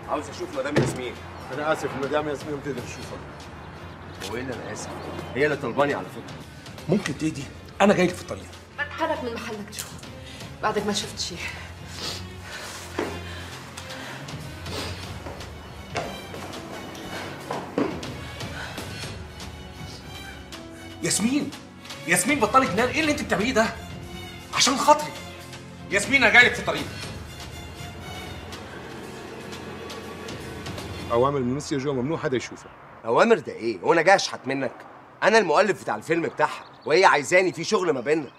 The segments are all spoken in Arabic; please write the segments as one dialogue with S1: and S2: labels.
S1: عاوز اشوف مدام ياسمين.
S2: انا اسف، مدام ياسمين ما بتقدر تشوفك.
S1: هو ايه اللي انا اسف؟ هي اللي طلباني على فكره.
S2: ممكن تهدي؟ انا جاي لك في الطريق.
S3: بتحرك من محلك شو بعدك ما شفت شيء.
S2: ياسمين، ياسمين بطلي جنان، ايه اللي انت بتعمليه ده؟ عشان خاطري ياسمين انا جاي لك في طريق. اوامر من مسيا جو ممنوع حدا يشوفها.
S1: اوامر ده ايه؟ هو انا جاي اشحت منك؟ انا المؤلف بتاع الفيلم بتاعها وهي عايزاني في شغل ما بيننا.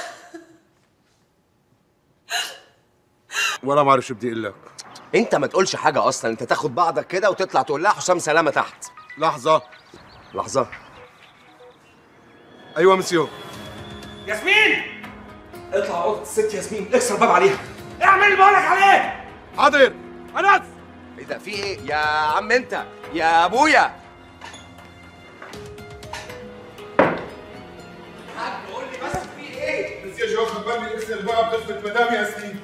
S2: ولا ما اعرف شو بدي اقول لك.
S1: انت ما تقولش حاجه اصلا، انت تاخد بعضك كده وتطلع تقول لها حسام سلامه تحت.
S2: لحظه
S1: لحظه.
S2: ايوه مسيو.
S4: ياسمين اطلع اوضه الست ياسمين، اكسر الباب عليها، اعمل اللي بقولك عليه.
S2: حاضر. انس.
S1: ايه ده؟ في ايه يا عم انت يا ابويا؟ حاج قول لي بس في ايه؟
S2: مسيو جو خبرني اكسر الباب تثبت مدام ياسمين.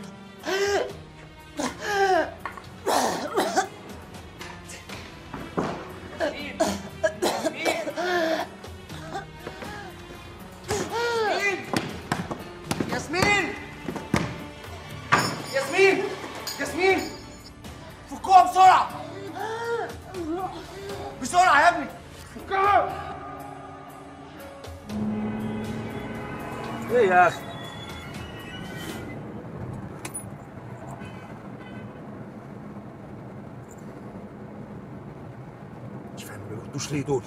S1: ياسمين ياسمين ياسمين فكوها بسرعة بسرعة يا ابني. فكوها.
S4: ايه يا اخي؟
S2: مش فاهم ما بيردوش ليه دول؟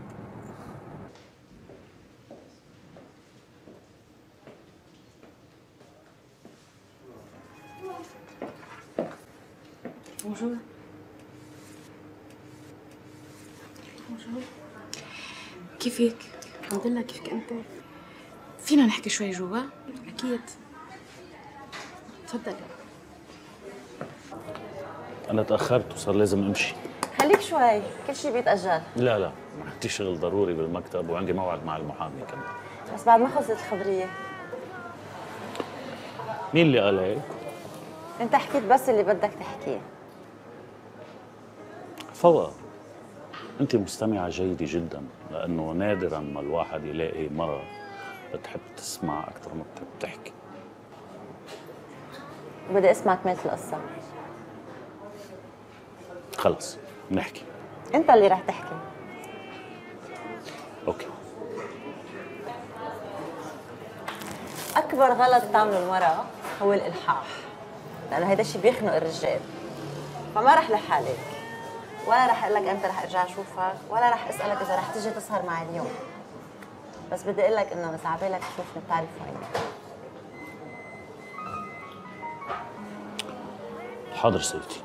S3: بونجور. بونجور. كيفك؟ الحمد لله، كيفك انت؟ فينا نحكي شوي جوا؟ اكيد. تفضل.
S5: أنا تأخرت وصار لازم أمشي.
S6: خليك شوي، كل شيء بيتأجل.
S5: لا عندي شغل ضروري بالمكتب وعندي موعد مع المحامي كمان.
S6: بس بعد ما خلصت الخبرية.
S5: مين اللي قال هيك؟
S6: انت حكيت بس اللي بدك تحكيه.
S5: فوا أنت مستمعة جيدة جدا، لأنه نادرا ما الواحد يلاقي مرة بتحب تسمع أكثر ما بتحب تحكي.
S6: بدي اسمع كمالة القصة.
S5: خلص نحكي.
S6: انت اللي رح تحكي.
S5: أوكي.
S6: أكبر غلط تعمله المرأة هو الإلحاح، لأنه هيدا الشيء بيخنق الرجال. فما رح لحالك، ولا رح أقول لك أنت رح أرجع أشوفك، ولا رح أسألك إذا رح تيجي تسهر معي اليوم. بس بدي أقول لك إنه إذا عبالك تشوفني بتعرف وين.
S5: حاضر سيدتي.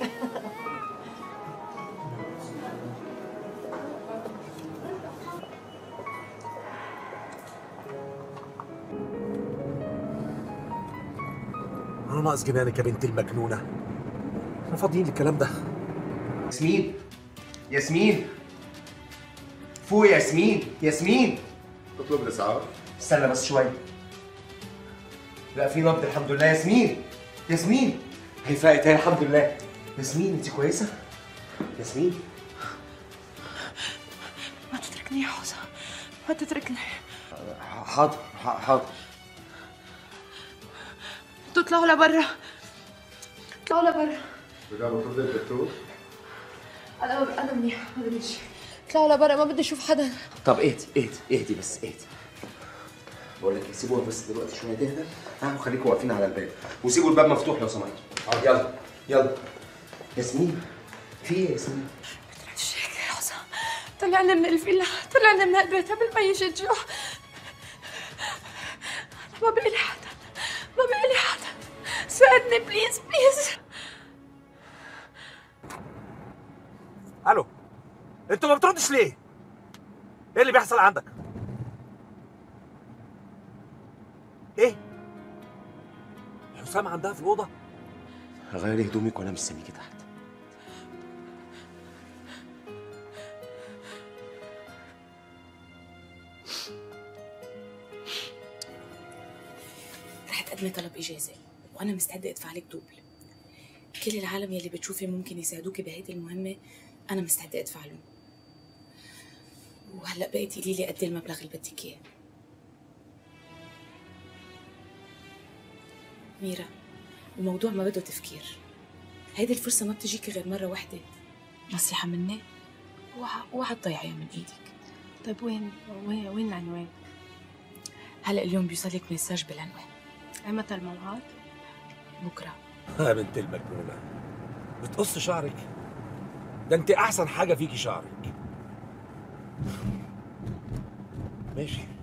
S2: انا ناقص جنانك يا بنت المجنونه. احنا فاضيين للكلام ده.
S1: ياسمين ياسمين فوق يا ياسمين. ياسمين
S2: تطلب الاسعاف؟
S1: استنى بس شوية. لا في نبض الحمد لله. ياسمين ياسمين هي فاقت اهي الحمد لله. ياسمين انت كويسة؟ ياسمين
S3: ما تتركني يا حسام، ما تتركني.
S1: حاضر حاضر.
S3: تطلعوا لبرا، اطلعوا لبرا.
S2: بدنا نطلب الدكتور؟
S3: انا منيح، ما بدي شيء. اطلعوا لبرا، ما بدي اشوف حدا.
S1: طب اهدي بس اهدي. بقول لك سيبوها بس دلوقتي شويه تهدى. وخليكم واقفين على الباب وسيبوا الباب مفتوح لو سمحتوا. يلا يلا. ياسمين في ايه يا ياسمين؟
S3: ما تعملش هيك يا حسام، طلعنا من الفيلا، طلعنا من هالبيت قبل ما يجي الجوع. انا ما بقي لي حدا، ما بقي لي حدا. ساعدني بليز بليز.
S4: الو، انتوا ما بتردش ليه؟ ايه اللي بيحصل عندك؟ ايه؟ حسام عندها في الاوضه؟
S1: غيري هدومك وانا مستنيكي تحت.
S3: رح تقدمي طلب اجازه وانا مستعده ادفع لك دوبل. كل العالم يلي بتشوفي ممكن يساعدوكي بهيدي المهمة أنا مستعدة أدفع لهم. وهلأ بقيت قولي لي قد المبلغ اللي بدك إياه. ميرا، الموضوع ما بده تفكير. هيدي الفرصة ما بتجيكي غير مرة واحدة. نصيحة مني، اوعى تضيعيها من ايدك.
S7: طيب وين العنوان؟
S3: هلا اليوم بيوصلك مساج بالعنوان.
S7: متى الموعد؟
S3: بكره.
S2: بنت المجنونة، بتقص شعرك؟ ده انت احسن حاجة فيكي شعرك. ماشي.